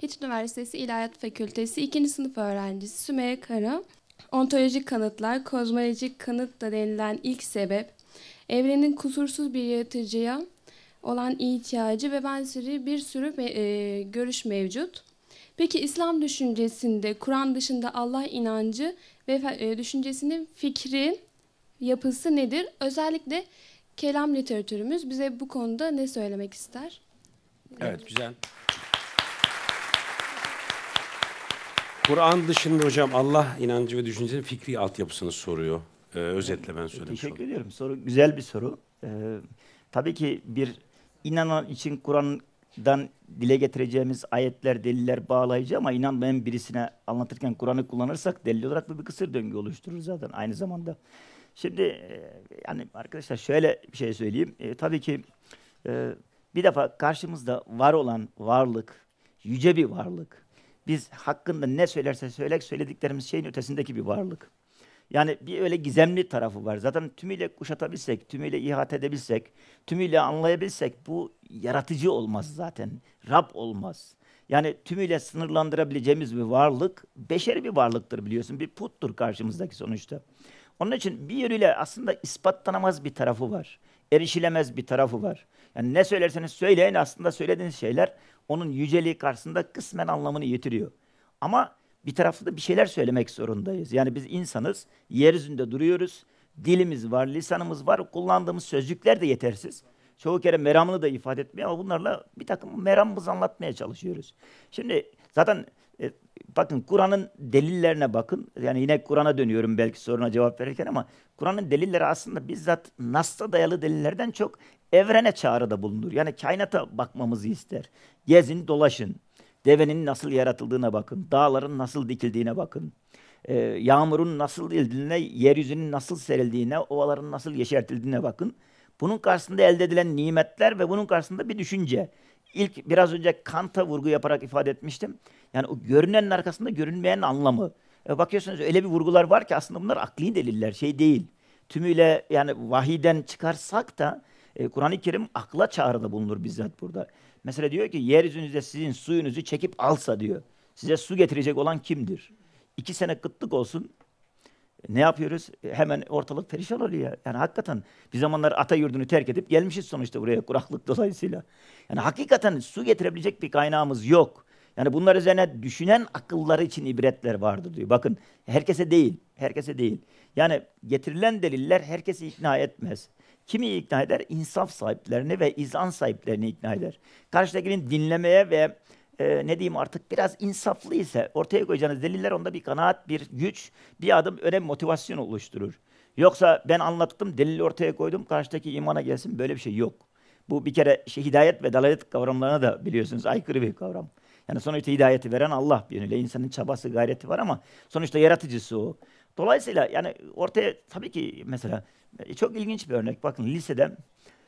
Hitit Üniversitesi İlahiyat Fakültesi 2. sınıf öğrencisi Sümeyye Kara. Ontolojik kanıtlar, kozmolojik kanıt da denilen ilk sebep, evrenin kusursuz bir yaratıcıya olan ihtiyacı ve benzeri bir sürü görüş mevcut. Peki İslam düşüncesinde Kur'an dışında Allah inancı ve düşüncesinin fikri yapısı nedir? Özellikle kelam literatürümüz bize bu konuda ne söylemek ister? Evet, güzel. Kur'an dışında hocam Allah inancı ve düşüncesinin fikri altyapısını soruyor. Özetle ben söylemiş olayım. Teşekkür ediyorum. Soru güzel bir soru. Tabii ki bir inanan için Kur'an'dan dile getireceğimiz ayetler, deliller bağlayıcı ama inanmayan birisine anlatırken Kur'an'ı kullanırsak delil olarak bu bir kısır döngü oluşturur zaten aynı zamanda. Şimdi yani arkadaşlar şöyle bir şey söyleyeyim. Tabii ki bir defa karşımızda var olan varlık, yüce bir varlık. Biz hakkında ne söylerse söylediklerimiz şeyin ötesindeki bir varlık. Yani bir öyle gizemli tarafı var. Zaten tümüyle kuşatabilsek, tümüyle ihate edebilsek, tümüyle anlayabilsek bu yaratıcı olmaz zaten. Rab olmaz. Yani tümüyle sınırlandırabileceğimiz bir varlık, beşeri bir varlıktır biliyorsun. Bir puttur karşımızdaki sonuçta. Onun için bir yönüyle aslında ispatlanamaz bir tarafı var. Erişilemez bir tarafı var. Yani ne söylerseniz söyleyin aslında söylediğiniz şeyler onun yüceliği karşısında kısmen anlamını yitiriyor. Ama bir tarafta da bir şeyler söylemek zorundayız. Yani biz insanız, yeryüzünde duruyoruz, dilimiz var, lisanımız var, kullandığımız sözcükler de yetersiz. Çoğu kere meramını da ifade etmiyor ama bunlarla bir takım meramımızı anlatmaya çalışıyoruz. Şimdi zaten bakın Kur'an'ın delillerine bakın. Yani yine Kur'an'a dönüyorum belki soruna cevap verirken ama Kur'an'ın delilleri aslında bizzat Nas'ta dayalı delillerden çok evrene çağrıda bulunur. Yani kainata bakmamızı ister. Gezin, dolaşın. Devenin nasıl yaratıldığına bakın. Dağların nasıl dikildiğine bakın. Yağmurun nasıl edildiğine, yeryüzünün nasıl serildiğine, ovaların nasıl yeşertildiğine bakın. Bunun karşısında elde edilen nimetler ve bunun karşısında bir düşünce. İlk biraz önce Kant'a vurgu yaparak ifade etmiştim. Yani o görünenin arkasında görünmeyen anlamı. Bakıyorsunuz öyle bir vurgular var ki aslında bunlar akli deliller, şey değil. Tümüyle yani vahiyden çıkarsak da Kur'an-ı Kerim akla çağrıda bulunur bizzat burada. Mesela diyor ki yeryüzünüzde sizin suyunuzu çekip alsa diyor. Size su getirecek olan kimdir? 2 sene kıtlık olsun. Ne yapıyoruz? Hemen ortalık perişan oluyor. Yani hakikaten bir zamanlar ata yurdunu terk edip gelmişiz sonuçta buraya kuraklık dolayısıyla. Yani hakikaten su getirebilecek bir kaynağımız yok. Yani bunlar üzerine düşünen akılları için ibretler vardır diyor. Bakın herkese değil, herkese değil. Yani getirilen deliller herkesi ikna etmez. Kimi ikna eder? İnsaf sahiplerini ve izan sahiplerini ikna eder. Karşıdakinin dinlemeye ve ne diyeyim artık biraz insaflı ise ortaya koyacağınız deliller onda bir kanaat, bir güç, bir adım öne motivasyon oluşturur. Yoksa ben anlattım, delili ortaya koydum, karşıdaki imana gelsin böyle bir şey yok. Bu bir kere hidayet ve dalalet kavramlarına da biliyorsunuz aykırı bir kavram. Yani sonuçta hidayeti veren Allah bir yönüyle. İnsanın çabası, gayreti var ama sonuçta yaratıcısı o. Dolayısıyla yani ortaya tabii ki mesela çok ilginç bir örnek. Bakın lisede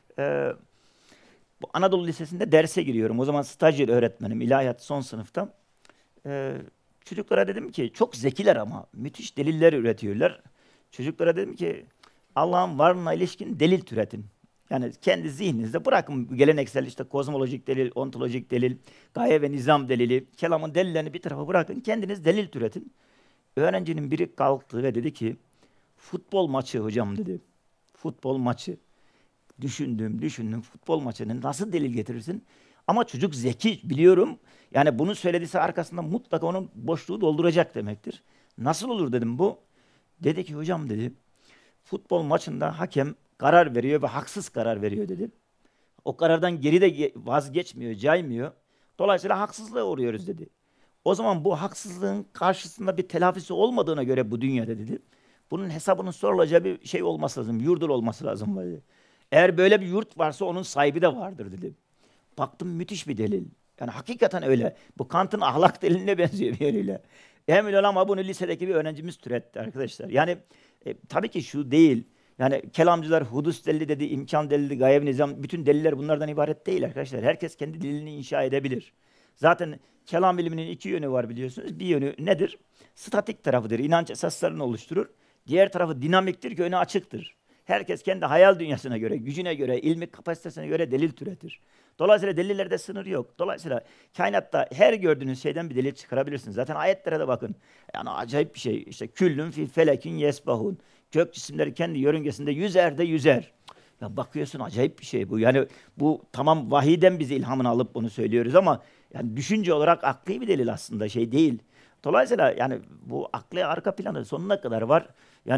bu Anadolu Lisesi'nde derse giriyorum. O zaman stajyer öğretmenim, ilahiyat son sınıfta. Çocuklara dedim ki çok zekiler ama müthiş deliller üretiyorlar. Çocuklara dedim ki Allah'ın varlığına ilişkin delil türetin. Yani kendi zihninizde bırakın geleneksel işte kozmolojik delil, ontolojik delil, gaye ve nizam delili, kelamın delillerini bir tarafa bırakın, kendiniz delil türetin. Öğrencinin biri kalktı ve dedi ki futbol maçı hocam dedi. Futbol maçı. Düşündüm. Futbol maçını nasıl delil getirirsin? Ama çocuk zeki biliyorum. Yani bunu söylediyse arkasında mutlaka onun boşluğu dolduracak demektir. Nasıl olur dedim bu. Dedi ki hocam dedi. Futbol maçında hakem karar veriyor ve haksız karar veriyor dedi. O karardan geri de vazgeçmiyor, caymıyor. Dolayısıyla haksızlığa uğruyoruz dedi. O zaman bu haksızlığın karşısında bir telafisi olmadığına göre bu dünyada dedi. Bunun hesabının sorulacağı bir şey olması lazım, yurdur olması lazım dedi. Eğer böyle bir yurt varsa onun sahibi de vardır dedi. Baktım müthiş bir delil. Yani hakikaten öyle. Bu Kant'ın ahlak deliline benziyor bir yeriyle. Emin ol ama bunu lisedeki bir öğrencimiz türetti arkadaşlar. Yani tabii ki şu değil. Yani kelamcılar hudus delili dedi, imkan delili, gayev nizam, bütün deliller bunlardan ibaret değil arkadaşlar. Herkes kendi dilini inşa edebilir. Zaten kelam biliminin 2 yönü var biliyorsunuz. Bir yönü nedir? Statik tarafıdır. İnanç esaslarını oluşturur. Diğer tarafı dinamiktir ki önü açıktır. Herkes kendi hayal dünyasına göre, gücüne göre, ilmi kapasitesine göre delil türetir. Dolayısıyla delillerde sınır yok. Dolayısıyla kainatta her gördüğünüz şeyden bir delil çıkarabilirsiniz. Zaten ayetlere de bakın. Yani acayip bir şey. İşte küllün fi felekin yesbahun. Gök cisimleri kendi yörüngesinde yüzer de yüzer. Ya bakıyorsun acayip bir şey bu. Yani bu tamam vahiyden biz ilhamını alıp bunu söylüyoruz ama yani düşünce olarak akli bir delil aslında şey değil. Dolayısıyla yani bu akli arka planı sonuna kadar var.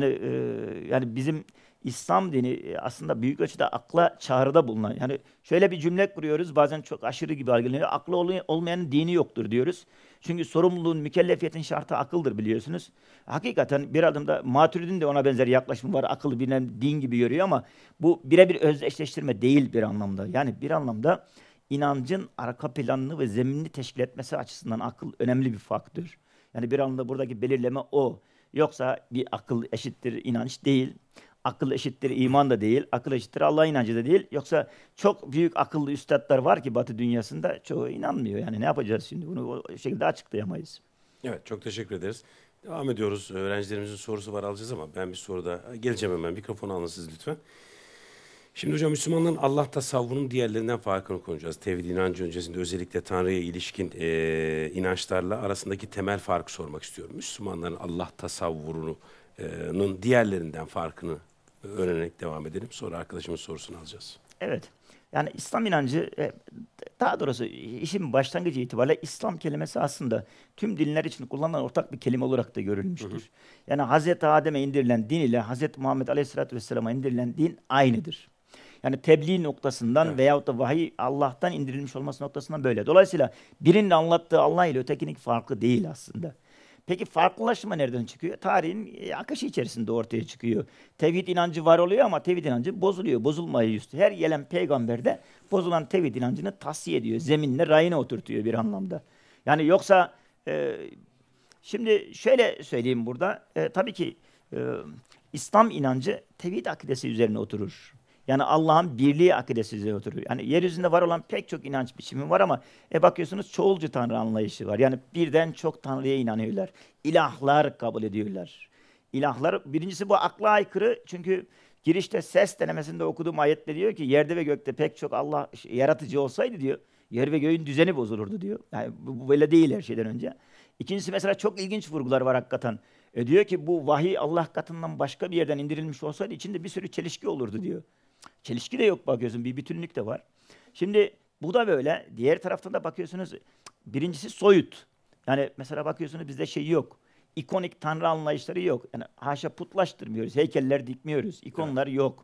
Yani bizim İslam dini aslında büyük ölçüde akla çağrıda bulunan. Yani şöyle bir cümle kuruyoruz bazen çok aşırı gibi algılanıyor. Aklı olmayanın dini yoktur diyoruz. Çünkü sorumluluğun, mükellefiyetin şartı akıldır biliyorsunuz. Hakikaten bir adımda Maturidi'nin de ona benzer yaklaşımı var. Akıl bilinen din gibi görüyor ama bu birebir özdeşleştirme değil bir anlamda. Yani bir anlamda inancın arka planını ve zeminini teşkil etmesi açısından akıl önemli bir faktör. Yani bir anlamda buradaki belirleme o. Yoksa bir akıl eşittir inanç değil. Akıl eşittir iman da değil. Akıl eşittir Allah inancı da değil. Yoksa çok büyük akıllı üstadlar var ki Batı dünyasında çoğu inanmıyor. Yani ne yapacağız şimdi? Bunu o şekilde açıklayamayız. Evet, çok teşekkür ederiz. Devam ediyoruz. Öğrencilerimizin sorusu var alacağız ama ben bir soruda geleceğim hemen. Mikrofonu alın siz lütfen. Şimdi hocam Müslümanların Allah tasavvurunun diğerlerinden farkını konuşacağız. Tevhid inancı öncesinde özellikle Tanrı'ya ilişkin inançlarla arasındaki temel farkı sormak istiyorum. Müslümanların Allah tasavvurunun diğerlerinden farkını öğrenerek devam edelim. Sonra arkadaşımın sorusunu alacağız. Evet. Yani İslam inancı, daha doğrusu işin başlangıcı itibariyle İslam kelimesi aslında tüm dinler için kullanılan ortak bir kelime olarak da görülmüştür. Hı hı. Yani Hazreti Adem'e indirilen din ile Hazreti Muhammed Aleyhisselatü Vesselam'a indirilen din aynıdır. Yani tebliğ noktasından evet. Veyahut da vahiy Allah'tan indirilmiş olması noktasından böyle. Dolayısıyla birinin anlattığı Allah ile ötekinin farklı değil aslında. Peki farklılaşma nereden çıkıyor? Tarihin akışı içerisinde ortaya çıkıyor. Tevhid inancı var oluyor ama tevhid inancı bozuluyor. Bozulmayı üstü. Her gelen peygamber de bozulan tevhid inancını tahsiye ediyor. Zeminle rayına oturtuyor bir anlamda. Yani yoksa şimdi şöyle söyleyeyim burada. Tabii ki İslam inancı tevhid akidesi üzerine oturur. Yani Allah'ın birliği akidesi üzerine oturuyor. Yani yeryüzünde var olan pek çok inanç biçimi var ama bakıyorsunuz çoğulcu tanrı anlayışı var. Yani birden çok tanrıya inanıyorlar. İlahlar kabul ediyorlar. İlahlar birincisi bu akla aykırı. Çünkü girişte ses denemesinde okuduğum ayette diyor ki yerde ve gökte pek çok Allah yaratıcı olsaydı diyor. Yer ve göğün düzeni bozulurdu diyor. Yani bu böyle değil her şeyden önce. İkincisi mesela çok ilginç vurgular var hakikaten. Diyor ki bu vahiy Allah katından başka bir yerden indirilmiş olsaydı içinde bir sürü çelişki olurdu diyor. Çelişki de yok bakıyorsun, bir bütünlük de var. Şimdi bu da böyle. Diğer taraftan da bakıyorsunuz, birincisi soyut. Yani mesela bakıyorsunuz bizde şey yok. İkonik tanrı anlayışları yok. Yani haşa putlaştırmıyoruz, heykeller dikmiyoruz, ikonlar yok.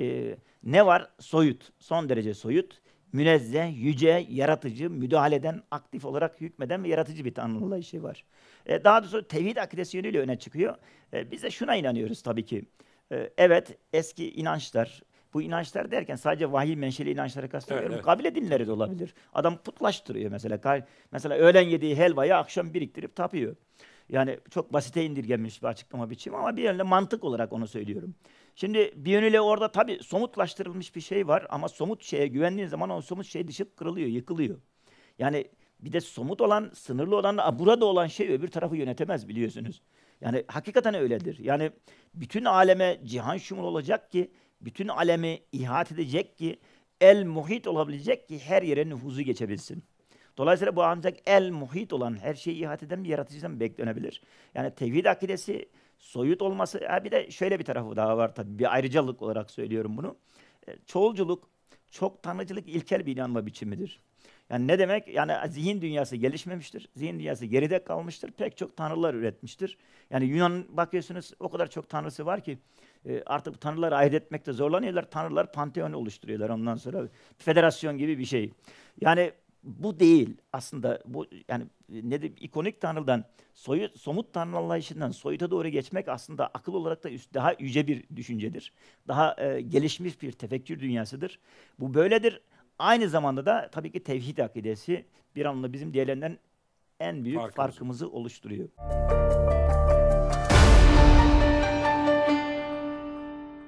Ne var? Soyut, son derece soyut. Münezzeh, yüce, yaratıcı, müdahaleden, aktif olarak hükmeden ve yaratıcı bir tanrı anlayışı var. Daha doğrusu tevhid akidesi yönüyle öne çıkıyor. Biz de şuna inanıyoruz tabii ki. Evet, eski inançlar, bu inançlar derken sadece vahiy menşeli inançları kastediyorum. Evet. Kabile dinleri de olabilir. Adam putlaştırıyor mesela. Mesela öğlen yediği helvayı akşam biriktirip tapıyor. Yani çok basite indirgenmiş bir açıklama biçimi ama bir yönüyle mantık olarak onu söylüyorum. Şimdi bir yönüyle orada tabii somutlaştırılmış bir şey var ama somut şeye güvendiğin zaman o somut şey düşüp kırılıyor, yıkılıyor. Yani bir de somut olan, sınırlı olan, burada olan şey öbür tarafı yönetemez biliyorsunuz. Yani hakikaten öyledir. Yani bütün aleme cihan şumul olacak ki, bütün alemi ihate edecek ki, el muhit olabilecek ki her yere nüfuzu geçebilsin. Dolayısıyla bu ancak el muhit olan, her şeyi ihate eden bir yaratıcıdan beklenebilir. Yani tevhid akidesi, soyut olması, bir de şöyle bir tarafı daha var tabii, bir ayrıcalık olarak söylüyorum bunu. Çoğulculuk, çok tanrıcılık ilkel bir inanma biçimidir. Yani ne demek? Yani zihin dünyası gelişmemiştir. Zihin dünyası geride kalmıştır. Pek çok tanrılar üretmiştir. Yani Yunan bakıyorsunuz o kadar çok tanrısı var ki artık bu tanrıları ayırt etmekte zorlanıyorlar. Tanrılar panteon oluşturuyorlar ondan sonra. Federasyon gibi bir şey. Yani bu değil aslında. Bu yani nedir? İkonik tanrıdan, somut tanrı anlayışından soyuta doğru geçmek aslında akıl olarak da daha yüce bir düşüncedir. Daha gelişmiş bir tefekkür dünyasıdır. Bu böyledir. Aynı zamanda da tabii ki tevhid akidesi bir anlamda bizim diğerlerinden en büyük farkımızı oluşturuyor.